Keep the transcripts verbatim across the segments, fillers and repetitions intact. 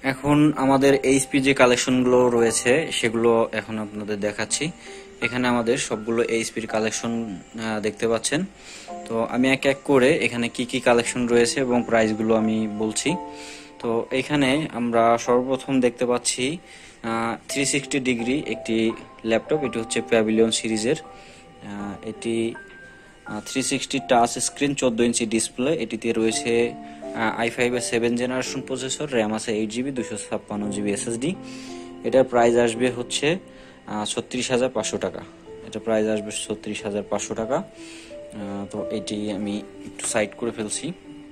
এখন আমাদের এইচপি যে কালেকশনগুলো রয়েছে সেগুলো এখন আপনাদের দেখাচ্ছি। এখানে আমাদের সবগুলো এইচপির কালেকশন দেখতে পাচ্ছেন। তো আমি এক এক করে এখানে কি কি কালেকশন রয়েছে এবং প্রাইসগুলো আমি বলছি। তো এখানে আমরা সর্বপ্রথম দেখতে পাচ্ছি থ্রি সিক্সটি ডিগ্রি একটি ল্যাপটপ। এটি হচ্ছে প্যাভিলিয়ন সিরিজের। এটি থ্রি সিক্সটি টাচ স্ক্রিন, চোদ্দো ইঞ্চি ডিসপ্লে। এটিতে রয়েছে আই ফাইভ এর সেভেন জেনারেশন প্রসেসর, র্যাম আছে এইট জিবি, দুশো ছাপ্পান্ন জিবি এসএসডি। এটার প্রাইস আসবে হচ্ছে ছত্রিশ হাজার পাঁচশো টাকা। এটা প্রাইস আসবে ছত্রিশ হাজার পাঁচশো টাকা। তো এটি আমি একটু সাইড করে ফেলছি।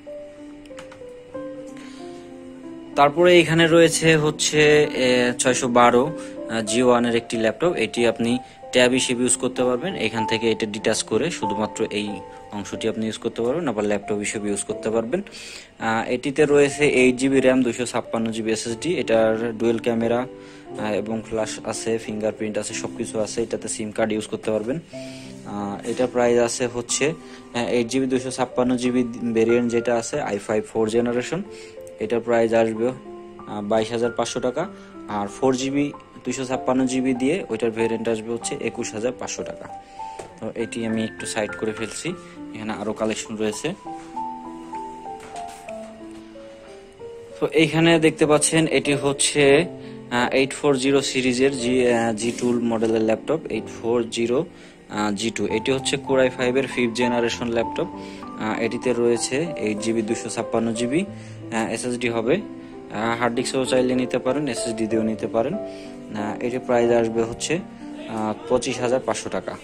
তারপরে এখানে রয়েছে হচ্ছে ছয়শো বারো জি ওয়ানের একটি ল্যাপটপ। এটি আপনি ট্যাব হিসেবে ইউজ করতে পারবেন। এখান থেকে এটা ডিটাচ করে শুধুমাত্র এই অংশটি আপনি ইউজ করতে পারবেন, আবার ল্যাপটপ হিসেবে ইউজ করতে পারবেন। এটিতে রয়েছে এইট জিবি র্যাম, দুশো ছাপ্পান্ন জিবি এসএসডি। এটার ডুয়েল ক্যামেরা এবং ফ্ল্যাশ আছে, ফিঙ্গারপ্রিন্ট আছে, সবকিছু আছে। এটাতে সিম কার্ড ইউজ করতে পারবেন। এটা প্রাইস আছে হচ্ছে এইট জিবি দুশো ছাপ্পান্ন জিবি ভেরিয়েন্ট যেটা আছে আই ফাইভ ফোর জেনারেশন। এটার প্রাইস আসবে বাইশ হাজার পাঁচশো টাকা। আর ফোর জিবি দুইশো ছাপ্পান্ন জিবি দিয়ে ওইটার ভেরিয়েন্ট আসবে হচ্ছে একুশ হাজার পাঁচশো টাকা। তো এটি আমি একটু সাইড করে ফেলছি। এখানে আরো কালেকশন রয়েছে। তো এইখানে দেখতে পাচ্ছেন এটি হচ্ছে এইট ফোর জিরো সিরিজের জি জি টু মডেলের laptop. Eight four zero G two এটি হচ্ছে কোর আই ফাইভ এর ফিফথ জেনারেশন ল্যাপটপ। এটিতে রয়েছে এইট জিবি দুশো ছাপ্পান্ন জিবি এসএসডি হবে। হার্ড ডিস্কও চাইলে নিতে পারেন, এসএসডি দিয়েও নিতে পারেন। এটির প্রাইস আসবে হচ্ছে পঁচিশ হাজার পাঁচশো টাকা।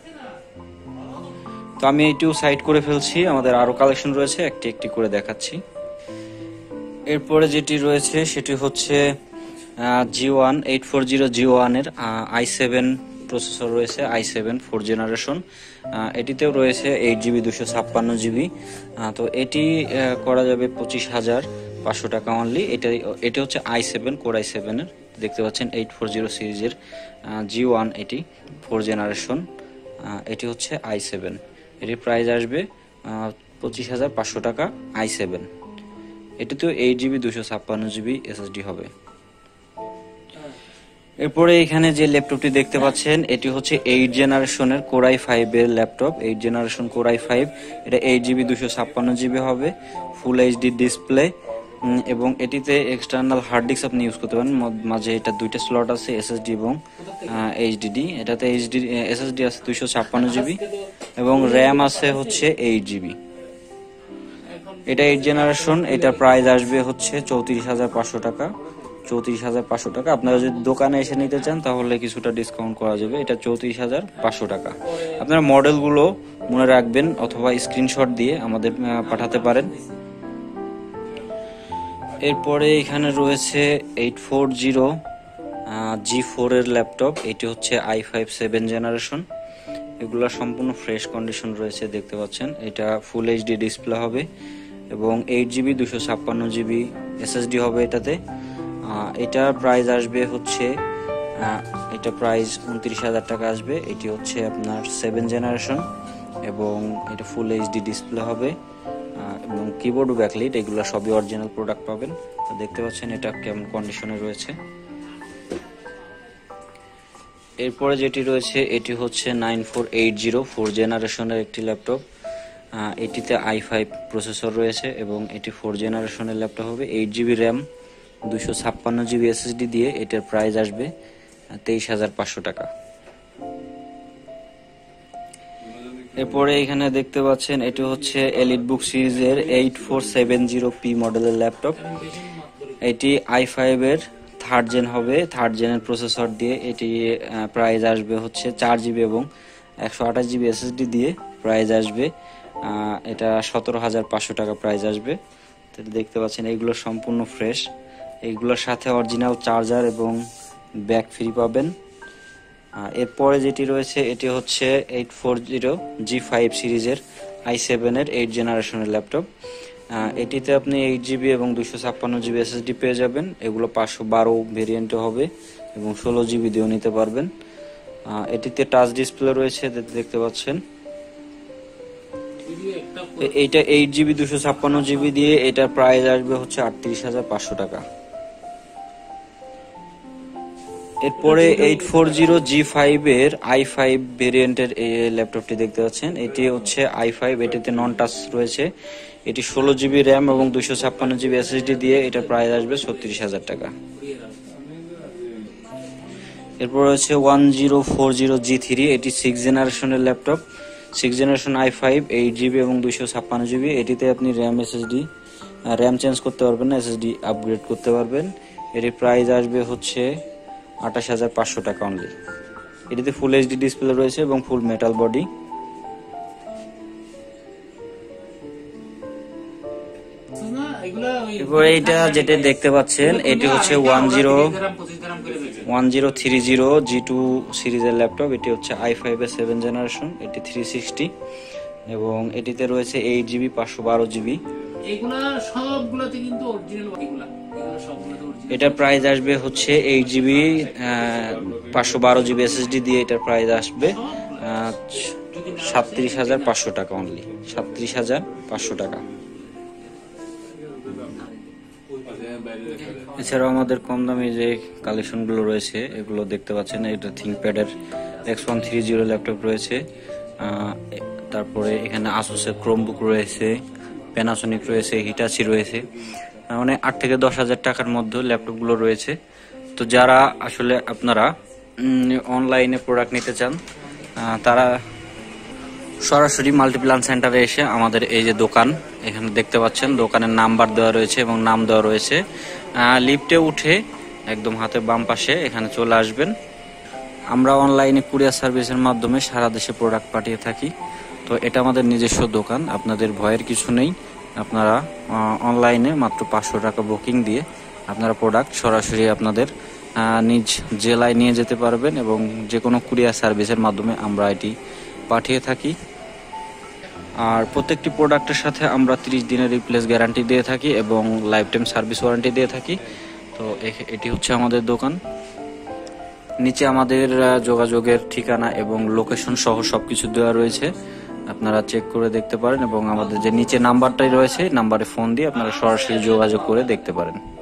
তো আমি এটিও সাইড করে ফেলছি। আমাদের আরো কালেকশন রয়েছে, একটি একটি করে দেখাচ্ছি। এরপরে যেটি রয়েছে সেটি হচ্ছে G one eight four zero G ওয়ানের আই সেভেন প্রসেসর রয়েছে, আই সেভেন ফোর জেনারেশন। এটিতেও রয়েছে এইট জিবি দুশো ছাপ্পান্ন জিবি। তো এটি করা যাবে পঁচিশ হাজার পাঁচশো টাকা অনলি। এটা এটি হচ্ছে আই সেভেন কোর আই সেভেনের, দেখতে পাচ্ছেন এইট ফোর জিরো সিরিজের জি ওয়ান, এটি ফোর জেনারেশন। এটি হচ্ছে আই সেভেন। এটির প্রাইস আসবে পঁচিশ হাজার পাঁচশো টাকা আই সেভেন। এটিতেও এইট জিবি দুশো ছাপ্পান্ন জিবি এসএসডি হবে। এরপরে এখানে যে ল্যাপটপটি দেখতে পাচ্ছেন এটি হচ্ছে এইট জেনারেশনের কোর আই ফাইভ এর laptop. Eight generation core i five, এটা এইট জিবি দুশো ছাপ্পান্ন জিবি হবে, ফুল এইচডি ডিসপ্লে এবং এটিতে এক্সটার্নাল হার্ড ডিস্ক আপনি ইউজ করতে পারেন। মাঝে এটা দুইটা স্লট আছে, এসএসডি এবং এইচডিডি। এটাতে এইচডি এসএসডি আছে দুইশো ছাপ্পান্ন জিবি এবং র্যাম আছে হচ্ছে এইট জিবি। এটা এইট জেনারেশন। এটার প্রাইস আসবে হচ্ছে চৌত্রিশ হাজার পাঁচশো টাকা। চৌত্রিশ হাজার পাঁচশো টাকা। আপনারা যদি দোকানে এসে নিতে চান তাহলে কিছুটা ডিসকাউন্ট করা যাবে। এটা চৌত্রিশ হাজার পাঁচশো টাকা। আপনারা মডেলগুলো মনে রাখবেন অথবা স্ক্রিনশট দিয়ে আমাদের পাঠাতে পারেন। এরপরে এখানে রয়েছে eight four zero G four এর ল্যাপটপ। এটি হচ্ছে আই ফাইভ সেভেন জেনারেশন। এগুলো সম্পূর্ণ ফ্রেশ কন্ডিশন রয়েছে, দেখতে পাচ্ছেন। এটা ফুল এইচডি ডিসপ্লে হবে এবং এইট জিবি দুশো ছাপ্পান্ন জিবি এসএসডি হবে এটাতে। এটার প্রাইস আসবে হচ্ছে এটা প্রাইস উনত্রিশ হাজার টাকা আসবে। এটি হচ্ছে আপনার সেভেন জেনারেশন এবং এটা ফুল এইচডি ডিসপ্লে হবে এবং কিবোর্ড ও ব্যাকলাইট এগুলো সবই অরিজিনাল প্রোডাক্ট পাবেন। তো দেখতে পাচ্ছেন এটা কেমন কন্ডিশনে রয়েছে। এরপরে যেটি রয়েছে এটি হচ্ছে nine four eight zero four জেনারেশনের একটি ল্যাপটপ। এটিতে আই ফাইভ প্রসেসর রয়েছে এবং এটি ফোর জেনারেশনের ল্যাপটপ হবে। এইট জিবি র্যাম, দুশো ছাপ্পান্ন জিবি এসএসডি দিয়ে এটার প্রাইস আসবে তেইশ হাজার পাঁচশো টাকা। এরপরে এখানে দেখতে পাচ্ছেন এটি হচ্ছে এলিট বুক সিরিজের eight four seven zero P মডেলের ল্যাপটপ। এটি আই ফাইভ এর থার্ড জেন হবে, থার্ড জেনের প্রসেসর দিয়ে। এটি প্রাইস আসবে হচ্ছে চার জিবি এবং একশো আঠাশ জিবি এসএসডি দিয়ে প্রাইস আসবে এটা সতেরো হাজার পাঁচশো টাকা প্রাইস আসবে। দেখতে পাচ্ছেন এইগুলো সম্পূর্ণ ফ্রেশ। এইগুলোর সাথে অরিজিনাল চার্জার এবং ব্যাক ফ্রি পাবেন। এরপরে যেটি রয়েছে এটি হচ্ছে eight four zero G five সিরিজের আই সেভেন এর এইট জেনারেশনের ল্যাপটপ। এটিতে আপনি এইট জিবি এবং দুশো ছাপ্পান্ন জিবি এসএসডি পেয়ে যাবেন। এগুলো পাঁচশো বারো ভেরিয়েন্টে হবে এবং ষোলো জিবি দিয়েও নিতে পারবেন। এটিতে টাচ ডিসপ্লে রয়েছে, দেখতে পাচ্ছেন। এইটা এইট জিবি দুশো ছাপ্পান্ন জিবি দিয়ে এটার প্রাইস আসবে হচ্ছে আটত্রিশ হাজার পাঁচশো টাকা। এরপরে eight four zero G five এর আই ফাইভ ভেরিয়েন্টের এই ল্যাপটপটি দেখতে পাচ্ছেন। এটি হচ্ছে আই ফাইভ, এটিতে নন টাচ রয়েছে। এটি ষোলো জিবি র্যাম এবং দুইশো ছাপ্পান্ন জিবি এসএসডি দিয়ে এটার প্রাইস আসবে ছত্রিশ হাজার টাকা। এরপর হচ্ছে one zero four zero G three, এটি সিক্স জেনারেশনের laptop, six generation i five, eight GB এবং দুইশো ছাপ্পান্ন জিবি। এটিতে আপনি র্যাম এসএসডি র্যাম চেঞ্জ করতে পারবেন না, এসএসডি আপগ্রেড করতে পারবেন। এটির প্রাইস আসবে হচ্ছে আঠাশ হাজার পাঁচশো টাকা অনলি। এটিতে ফুল এইচডি ডিসপ্লে রয়েছে এবং ফুল মেটাল বডি। এরপরে এইটা যেটা দেখতে পাচ্ছেন এটি হচ্ছে one zero one zero three zero G two সিরিজের ল্যাপটপ। এটি হচ্ছে আই ফাইভ এর সেভেন জেনারেশন, এটি থ্রি সিক্সটি এবং এটিতে রয়েছে এইট জিবি পাঁচশো বারো জিবি। এটার প্রাইস আসবে হচ্ছে এইট জিবি পাঁচশো বারো জিবি এসএসডি দিয়ে এটার প্রাইস আসবে সাতত্রিশ হাজার পাঁচশো টাকা অনলি, সাতত্রিশ হাজার পাঁচশো টাকা। এছাড়াও আমাদের কম দামি যে কালেকশন গুলো রয়েছে এগুলো দেখতে পাচ্ছেন। এটা থিংকপ্যাডের X one three zero laptop রয়েছে, তারপরে এখানে আসুসের ক্রোমবুক রয়েছে, প্যানাসোনিক রয়েছে, হিটাচি রয়েছে, মানে আট থেকে দশ হাজার টাকার মধ্যে ল্যাপটপ গুলো রয়েছে। তো যারা আসলে আপনারা অনলাইনে প্রোডাক্ট নিতে চান তারা সরাসরি মাল্টিপ্লান সেন্টারে এসে আমাদের এই যে দোকান এখানে দেখতে পাচ্ছেন, দোকানের নাম্বার দেওয়া রয়েছে এবং নাম দেওয়া রয়েছে। লিফটে উঠে একদম হাতের বাম পাশে এখানে চলে আসবেন। আমরা অনলাইনে কুরিয়ার সার্ভিসের মাধ্যমে সারা দেশে প্রোডাক্ট পাঠিয়ে থাকি। তো এটা আমাদের নিজস্ব দোকান, আপনাদের ভয়ের কিছু নেই। আপনারা অনলাইনে মাত্র পাঁচশো টাকা বুকিং দিয়ে আপনারা প্রোডাক্ট সরাসরি আপনাদের নিজ জেলায় নিয়ে যেতে পারবেন এবং যে কোনো কুরিয়ার সার্ভিসের মাধ্যমে আমরা এটি পাঠিয়ে থাকি। আর প্রত্যেকটি প্রোডাক্টের সাথে আমরা ত্রিশ দিনের রিপ্লেস গ্যারান্টি দিয়ে থাকি এবং লাইফ টাইম সার্ভিস ওয়ারেন্টি দিয়ে থাকি। তো এটি হচ্ছে আমাদের দোকান। নিচে আমাদের যোগাযোগের ঠিকানা এবং লোকেশন সহ সবকিছু দেওয়া রয়েছে, আপনারা চেক করে দেখতে পারেন এবং আমাদের যে নিচে নাম্বারটাই রয়েছে নাম্বারে ফোন দিয়ে আপনারা সরাসরি যোগাযোগ করে দেখতে পারেন।